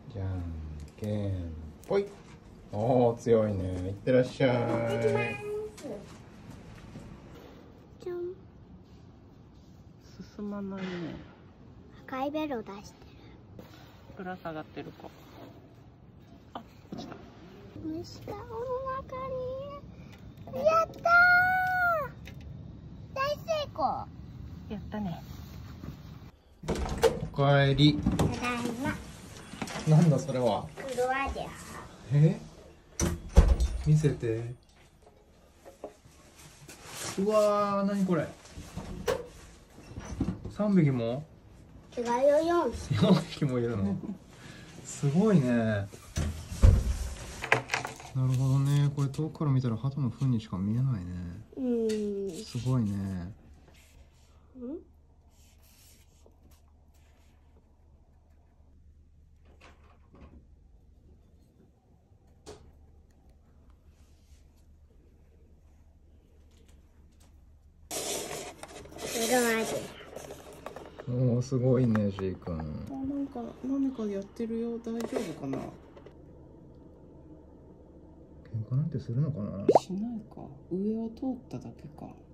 じゃんけんぽい。おお、強いね。いってらっしゃい。 じゃん。 進まないね。 赤いベロ出してぶら下がってる子。あ、落ちた。 る。虫かごの中に。やったー。大成功。 やったね。 おかえり。 ただいま。 なんだそれは。 クロワジ見せて。うわー、なにこれ。3匹もャ。違うよ、4匹。 4匹もいるの。すごいね。なるほどね。これ遠くから見たら鳩の糞にしか見えないね。すごいね。 クロワジおお、すごいね、ジー君。 あ、なんか何かやってるよ。大丈夫かな。 喧嘩なんてするのかな。 しないか。上を通っただけか。